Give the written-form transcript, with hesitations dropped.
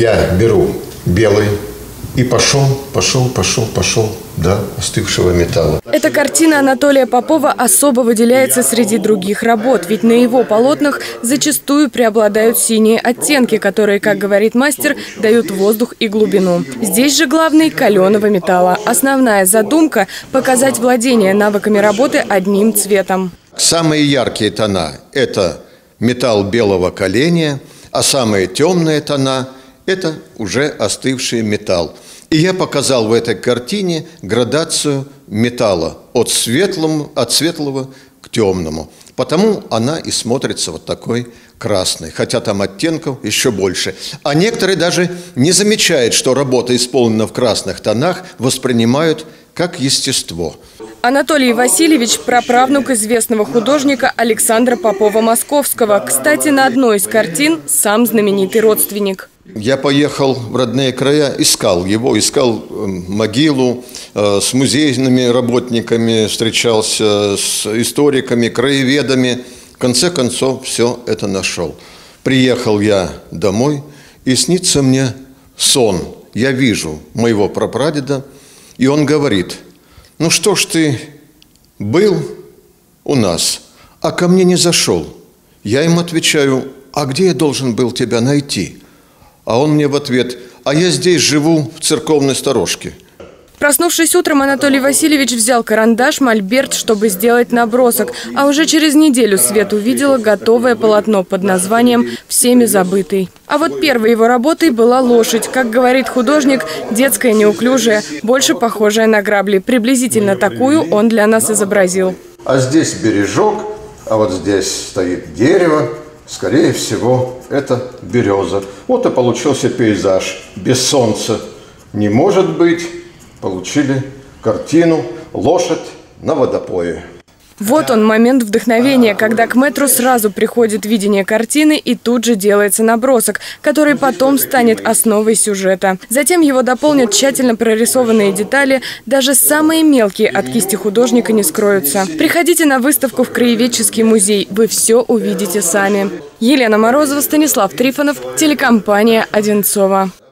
Я беру белый и пошел до остывшего металла. Эта картина Анатолия Попова особо выделяется среди других работ, ведь на его полотнах зачастую преобладают синие оттенки, которые, как говорит мастер, дают воздух и глубину. Здесь же главный – каленого металла. Основная задумка – показать владение навыками работы одним цветом. Самые яркие тона – это металл белого каления, а самые темные тона – это уже остывший металл. И я показал в этой картине градацию металла от светлого к темному. Потому она и смотрится вот такой красной, хотя там оттенков еще больше. А некоторые даже не замечают, что работа исполнена в красных тонах, воспринимают как естество. Анатолий Васильевич – праправнук известного художника Александра Попова-Московского. Кстати, на одной из картин сам знаменитый родственник. Я поехал в родные края, искал его, искал могилу, с музейными работниками встречался, с историками, краеведами. В конце концов, все это нашел. Приехал я домой, и снится мне сон. Я вижу моего прапрадеда, и он говорит: «Ну что ж ты был у нас, а ко мне не зашел?» Я им отвечаю: «А где я должен был тебя найти?» А он мне в ответ: «А я здесь живу, в церковной сторожке». Проснувшись утром, Анатолий Васильевич взял карандаш, мольберт, чтобы сделать набросок. А уже через неделю свет увидела готовое полотно под названием «Всеми забытый». А вот первой его работой была лошадь. Как говорит художник, детская, неуклюжая, больше похожая на грабли. Приблизительно такую он для нас изобразил. А здесь бережок, а вот здесь стоит дерево. Скорее всего, это береза. Вот и получился пейзаж. Без солнца не может быть. Получили картину «Лошадь на водопое». Вот он, момент вдохновения, когда к мэтру сразу приходит видение картины и тут же делается набросок, который потом станет основой сюжета. Затем его дополнят тщательно прорисованные детали, даже самые мелкие от кисти художника не скроются. Приходите на выставку в Краеведческий музей, вы все увидите сами. Елена Морозова, Станислав Трифонов, телекомпания «Одинцова».